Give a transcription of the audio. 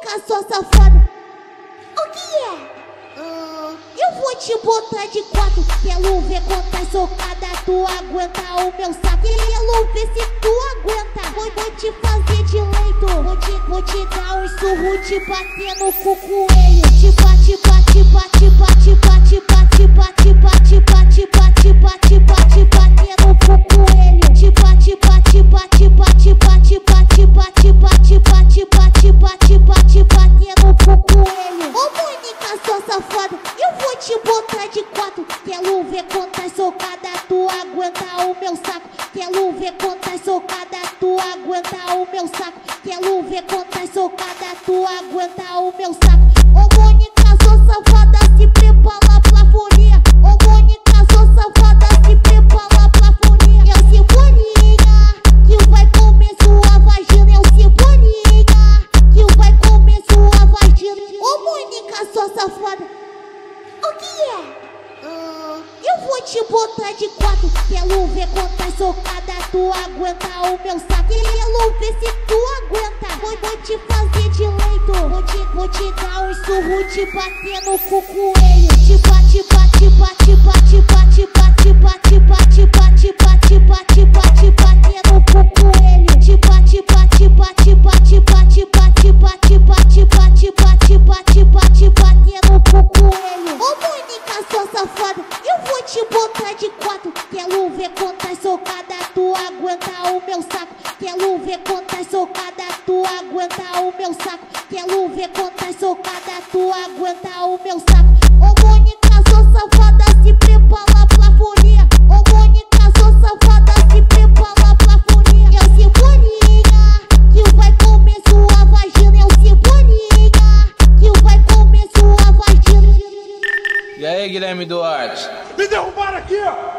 Mônica, sua safada. O que é? Eu vou te botar de quatro. Quero ver quantas socadas tu aguenta o meu saco. Quero ver se tu aguenta. Vou te fazer de leito. Vou te dar um surro, te bater no cu coelho. Te bate, bate, bate, bate, bate, bate, bate, bate, bate, bate, bate, bate, bater no cu coelho. Te bate, bate, bate, bate, bate, bate, bate, bate, bate, bate, bate, bate, bater no cu coelho. Ô Mônica, sua safada, eu vou te botar de quatro. Quero ver quantas socadas tu aguenta o meu saco. Quero ver quantas socadas tu aguenta o meu saco. Quero ver quantas socadas tu aguenta o meu saco. Ô Mônica, sua safada, se prepara pra folia. Ô Mônica, sua safada, se prepara pra folia. É o Cebolinha que vai comer sua vagina. É o Cebolinha que vai comer sua vagina. Ô Mônica, sua safada, o que é? Eu vou te botar de quatro. Quero ver quantas socadas tu aguenta o meu saco. Quero ver se tu aguenta. Vou te fazer de leito. Vou te dar um surro, te bater no cu coelho. Te bate, bate, bate, bate, bate, bate, bate, bate, bate, bate, bate, bate, bater no cu coelho. Te bate, bate, bate, bate, bate, bate, bate, bate, bate, bate, bate, bate, bater no cu coelho. Ô Mônica, sua safada, eu vou te botar de quatro. Quero ver quantas socadas tu aguenta o meu saco. Quero ver quantas socadas tu aguenta o meu saco. Quero ver quantas socadas tu aguenta o meu saco. Ô Mônica, sua safada, se prepara pra folia. Ô Mônica, sua safada, se prepara pra folia. É o Cebolinha que vai comer sua vagina. É o Cebolinha que vai comer sua vagina. E aí, Guilherme Duarte? Me derrubaram aqui, ó!